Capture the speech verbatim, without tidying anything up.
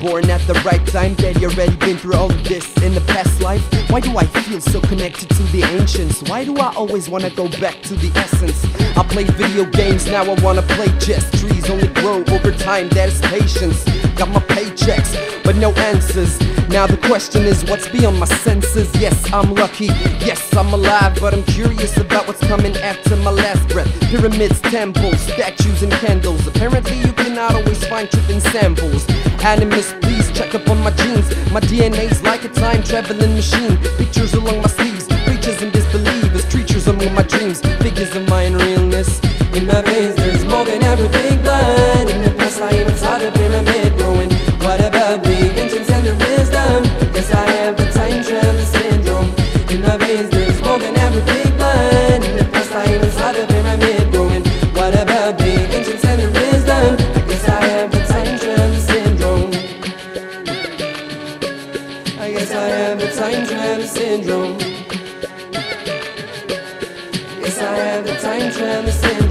born at the right time. Daddy already been through all of this in the past life. Why do I feel so connected to the ancients? Why do I always wanna go back to the essence? I play video games, now I wanna play chess. Trees only grow over time, that is patience. Got my paychecks, but no answers. Now the question is, what's beyond my senses? Yes, I'm lucky, yes, I'm alive, but I'm curious about what's coming after my last breath. Pyramids, temples, statues and candles. Apparently you cannot always find truth in samples. Animus, please check up on my genes. My D N A's like a time-traveling machine. Pictures along my sleeves, preachers and disbelievers, creatures among my dreams, figures of my unrealness. In my veins there's more than everything blind. In the past I even saw the pyramid growing. What about big engines and the wisdom? Guess I have the time travel syndrome. In my veins there's more than everything blind. In the past I even saw the pyramid growing. What about big engines and the wisdom? I guess I have the time travel syndrome. I guess I have the time travel syndrome. Yes, I have the time travel syndrome.